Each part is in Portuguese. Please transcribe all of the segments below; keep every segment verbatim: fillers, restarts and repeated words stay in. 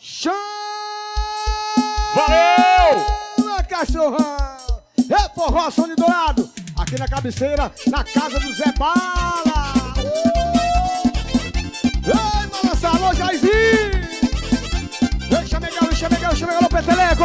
Chama! Valeu! Cachorrão! É forró, som de dourado! Aqui na cabeceira, na casa do Zé Bala! Uh! Ei, balança, alô, Jairzinho! Ei, chamegão, ei, chamegão, chamegão, peteleco!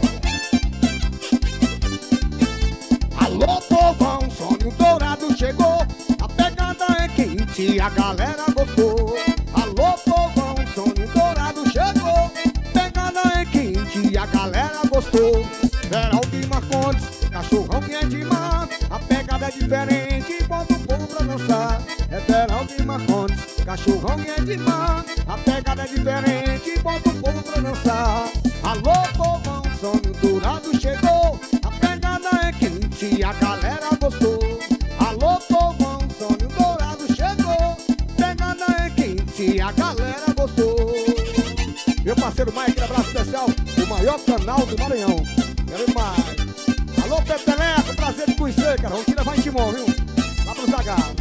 Alô, povão, sonho dourado chegou. A pegada é quente, a galera gostou. Alô, povão, sonho dourado chegou. Pegada é quente, a galera gostou. Verão de Marcondes, cachorrão que é de mar. A pegada é diferente, bota o povo pra dançar. É verão de Marcondes, cachorrão que é de mar. A pegada é diferente, bota o povo pra dançar. Alô, povão, sonho dourado chegou. A pegada é quente, a galera gostou. Alô, povão, sonho dourado chegou. Pegada é quente, a galera gostou. Meu parceiro Mike, abraço especial, o maior canal do Maranhão. Quero mais. Alô, Peteleco, prazer de conhecer, cara. Vamos te levar em Timon, viu? Lá pro Zagalo.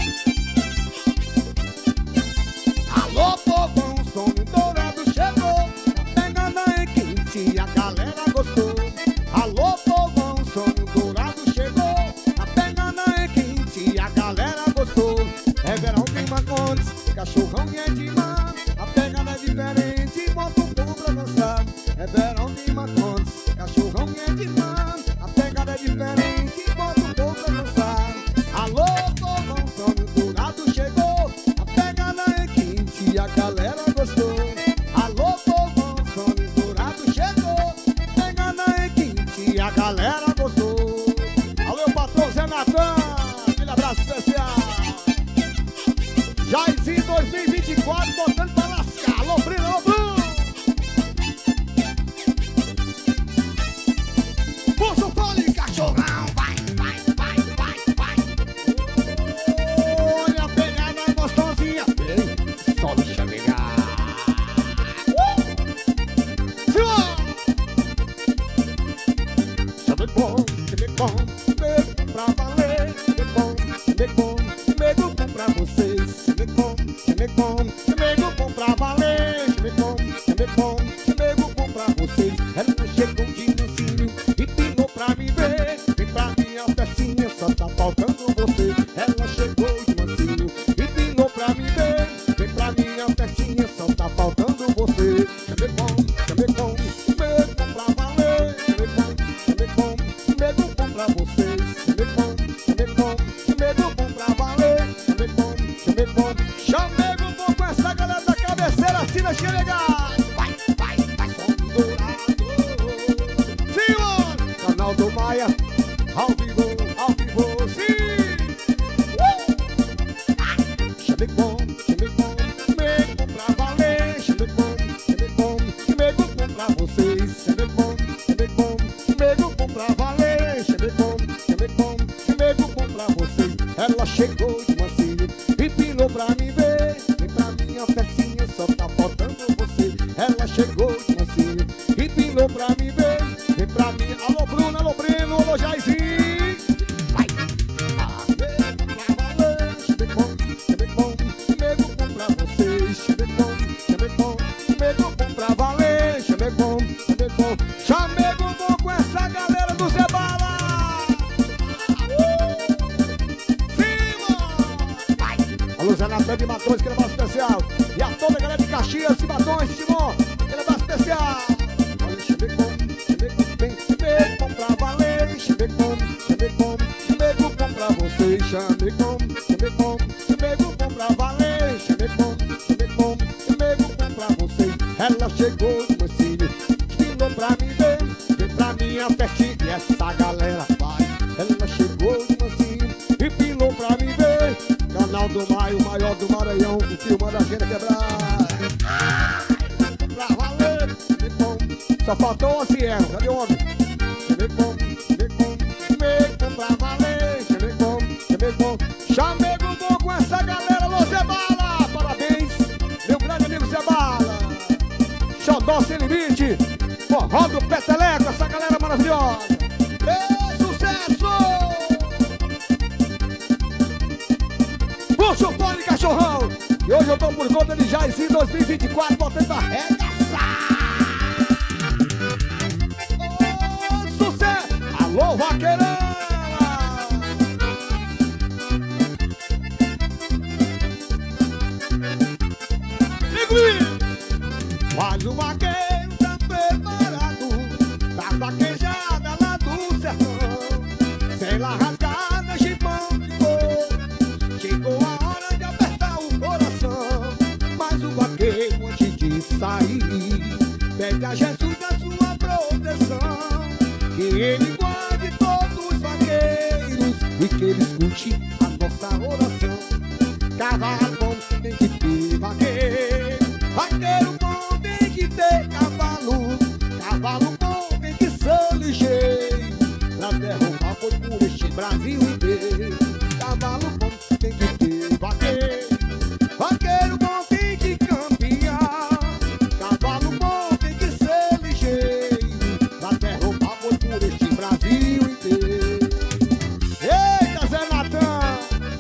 Alô, povão, sonho dourado chegou. A pegada é quente, a galera gostou. Alô, povão, sonho dourado chegou. A pegada é quente, a galera gostou. É verão de Marcondes, cachorrão e é de mar. A pegada é diferente, bota o povo pra dançar. É verão de Marcondes, cachorrão e é de mar. A pegada é diferente, bota o povo pra dançar. Alô, povão, sonho dourado chegou. A pegada é quente, a galera gostou. Alô, povão, sonho dourado chegou. Pegada é quente, a galera gostou. Alô, patrão Zé Natan, aquele abraço especial. Jairzinho dois mil e vinte e quatro, botando pra lascar. Alô, Bruno, alô, Bruno. Puxa o fone, cachorrão. Vai, vai, vai, vai, vai. Olha a pegada gostosinha. Ei, só deixa pegar. Uh! Senhor! Chame bom, chame bom, chame pra valer. Chame bom, chame bom, chame bom pra vocês. Chame bom, chame bom, chame bom pra valer. Chame bom, chame bom, chame bom pra vocês. Ela chegou de mansinho e pinou pra me ver. Vem pra minha festinha, só tá faltando você. Ela chegou de mansinho e pinou pra me ver. Vem pra minha festinha, só tá faltando você. Chame bom, chame bom, chame bom pra valer. Chame bom, chame bom, chame bom pra vocês. Chame bom, chame bom, chame bom pra valer. Chame bom, chame bom, chame bom com essa galera da cabeceira, assim na xeregar. Vai, vai, vai, som dourado. Senhor, canal do Maia, ao vivo, ao vivo, sim. Uh! Chame bom, chame bom, chame bom pra valer. Chame bom, chame bom, chame bom pra vocês. Chame bom, chame bom, chame bom pra valer. Chame bom, chame bom, chame bom pra vocês. Ela chegou de mansinho e pinou pra me ver. Vem pra minha festinha, só tá faltando você. Ela chegou de mansinho e pinou pra me ver. Vem pra mim, alô Bruno, alô Breno, alô Jairzinho. Vai! Pra valer. Chame bom, chame bom, chame bom pra vocês. Chame bom, chame bom, chame bom pra valer. Chame bom, chame bom, chame bom com essa galera do Zé Bala. Alô, Zé Natan de Matões, aquele abraço especial. E a toda a galera de Caxias, de Matões, de Timon, aquele abraço especial. Olha, chame bom, chame bom, bem, chame bom pra valer. Chame bom, chame bom, chame bom pra vocês. Chame bom, chame bom, chame bom pra valer. Chame bom, chame bom, chame bom pra vocês. Ela chegou de mansinho, pinou pra me ver. Vem pra minha festinha e essa galera vai. Ela chegou de mansinho e pinou pra me ver. Canal do Maio, o maior do Maranhão, o filmando a agenda quebrar. Pra valer, chame bom. Só faltou o Cielo, cadê o homem? Chame bom, chame bom, chame bom pra valer. Chame bom, chame bom, chame bom com essa galera, alô Zé Bala. Parabéns, meu grande amigo Zé Bala. Xodó sem limite, forró do Peteleco, essa galera maravilhosa. Ê, sucesso! Puxa o fone, cachorrão! E hoje eu tô por conta de Jairzinho dois mil e vinte e quatro, botando pra arregaçar! Mas o vaqueiro tá preparado pra vaquejada lá do sertão. Cela rasgada, chipão de cor. Chegou a hora de apertar o coração. Mas o vaqueiro antes de sair pede a Jesus a sua proteção, que ele guarde todos os vaqueiros e que ele escute a nossa oração. Cavalo bom tem que ter vaqueiro, vaqueiro bom tem que ter cavalo, cavalo bom tem que ser ligeiro pra derrubar foi por este Brasil inteiro. Cavalo bom tem que ter vaqueiro, vaqueiro bom tem que campear, cavalo bom tem que ser ligeiro pra derrubar foi por este Brasil inteiro. Eita, Zé Natan!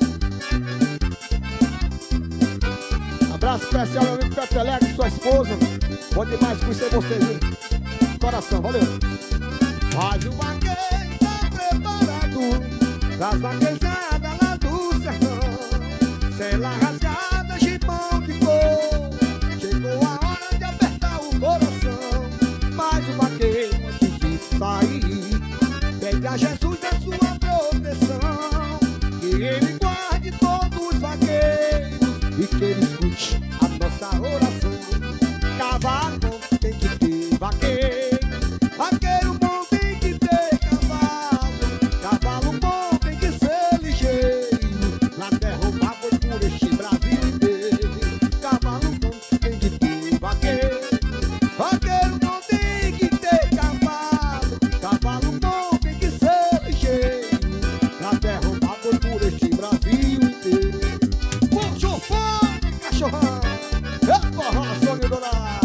Abraço especial ao amigo Peteleco e sua esposa. Bom demais conhecer vocês, viu? Coração, valeu. Mas o vaqueiro tá preparado pras vaquejadas lá do sertão. Cela rasgada, chipão de cor. Chegou a hora de apertar o coração. Mas o vaqueiro antes de sair pede a Jesus a sua proteção, que ele guarde todos os vaqueiros e que ele escute a nossa oração. Cavalo bom tem que ter vaqueiro, vaqueiro bom tem que ter cavalo, cavalo bom tem que ser ligeiro pra derrubar foi por este Brasil inteiro. Cavalo bom tem que ter vaqueiro, vaqueiro bom tem que ter cavalo, cavalo bom tem que ser ligeiro pra derrubar foi por este Brasil inteiro. Puxa o fone, cachorrão, é forró, Sônia Dourado.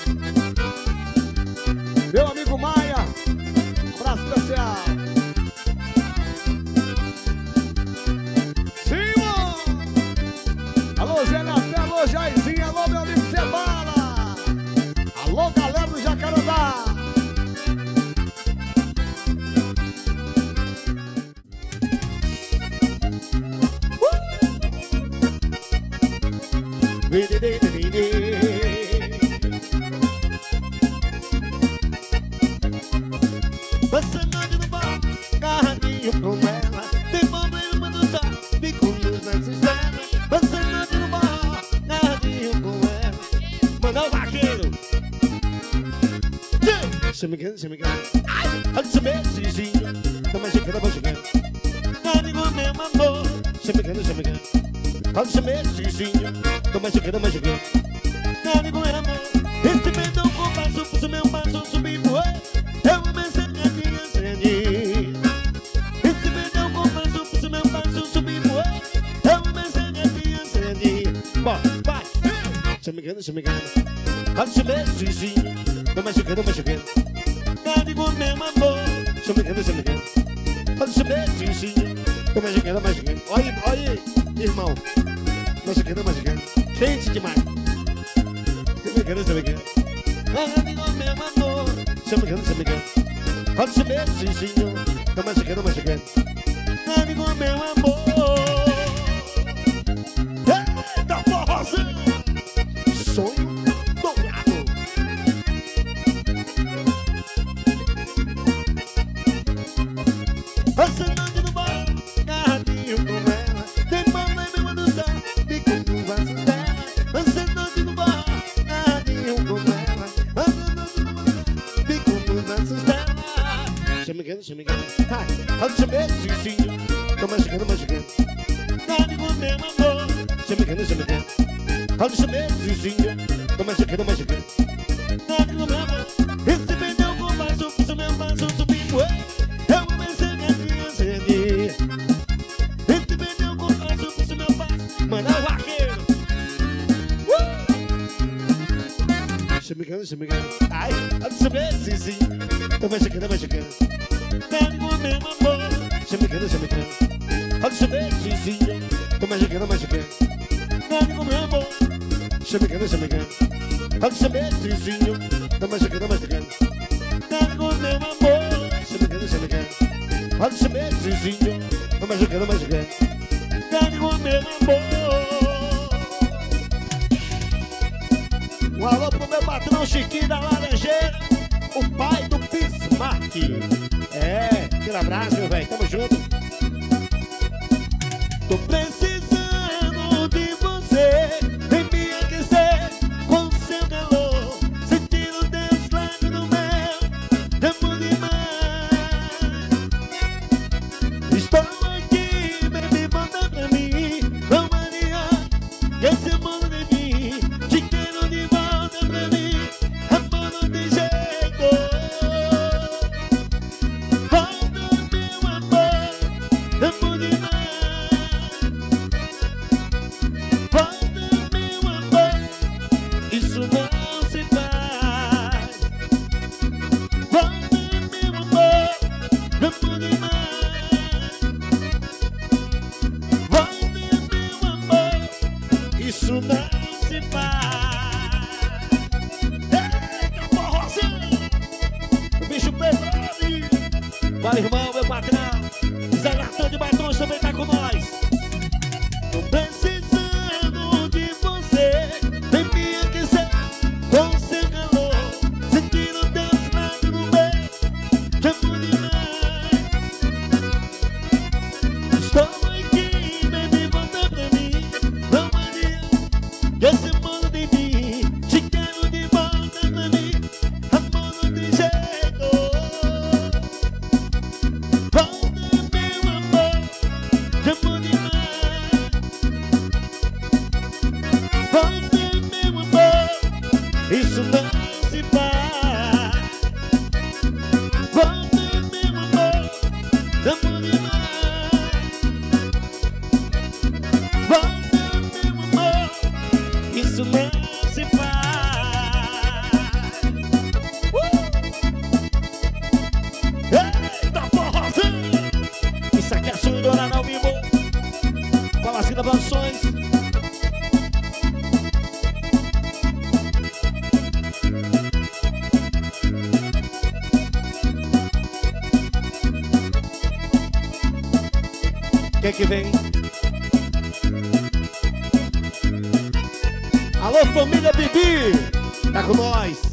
Meu amigo Maia, abraço especial. Simão! Alô, Zé Natan, alô, Jairzinho, alô, meu amigo Cebala. Alô, galera do Jacarandá. Você não no bar, carradinho com ela, tem problema do zap, fico luz na cistela. Você não no bar, carradinho com ela, manda o vaqueiro. Você me quer, você me quer. Olha esse beijozinho, toma chegando, toma chegando. Não digo mesmo amor, você me quer, você me quer. Olha esse beijozinho, toma chegando, toma chegando. Não digo mesmo amor, esse beijão com passo, puxa meu passo, subir pro ar. Eu vou vencer a minha sede. Esse beijão com passo, puxa meu passo, subir pro ar. Eu vou vencer a minha sede. Bom, vai. Você me quer, você me quer. Olha esse beijozinho, toma chegando, toma chegando. Não digo mesmo amor, você me quer, você me quer. Olha esse beijozinho, toma chegando, toma chegando. Olha, olha, irmão. Toma chegando, toma chegando. Quente demais. Você me quer, você me quer. Não digo mesmo amor, você me quer, você me quer. Olha esse beijozinho, toma chegando, toma chegando. Não digo meu amor. Eita, forrozinho. Sonho dourado. Você não no bar, carradinho com ela, tem problema do zap, fico no vaso dela. Você não no bar, carradinho com ela, você não no bar, fico no vaso dela. Você me quer, você me quer. Olha esse beijozinho, toma chegando, toma chegando. Não digo mesmo amor, você me quer, você me quer. Olha esse beijozinho, toma chegando, toma chegando. Não digo mesmo amor, esse beijão com passo, puxa meu passo, subir pro ar. Eu vou vencer a minha sede. Esse beijão com passo, puxa meu passo, manda o vaqueiro. Você me quer, você me quer. Ai, olha esse beijozinho, toma chegando, toma chegando. Não digo mesmo amor, você me quer, você me quer. Olha esse beijozinho, toma chegando, toma chegando. Não digo mesmo amor, você me quer, você me quer. Olha esse beijozinho, toma chegando, toma chegando. Não digo mesmo amor, você me quer, você me quer. Olha esse beijozinho, toma chegando, toma chegando. Não digo mesmo amor. Falou pro meu patrão Chiquinho da Laranjeira, o pai do Bismarck. É, aquele abraço, meu velho, tamo junto. Tô precisando de você, vem me aquecer com seu calor, sentindo Deus lá no mel, amo demais. Estou aqui, baby, volta pra mim, não Maria, esse amor de mim, te quero de volta pra mim, amor não tem jeito. Volta, meu amor, amo demais. Isso não se faz. Volta, meu amor, amo demais. Volta, meu amor, isso não se faz. Eita, porrozinho, o bicho pegou. Fala, irmão, meu patrão Zé Latão de Batons também tá com nós. Tô precisando de você, vem me aquecer com seu calor, sentindo Deus lá no meio, te amo demais. Estou aqui, baby, volta pra mim, não adianta, esse mundo de mim, te quero de volta pra mim, amor não tem jeito. Volta, meu amor, te amo demais. Volta, meu amor, isso não se faz. Volta, meu amor, amo demais. Volta, meu amor, isso não se faz. uh! Eita, porrozinho! Isso aqui é som dourado ao vivo, com a Vacina Produções. Quem que vem? Alô, família Bibi, tá com nós.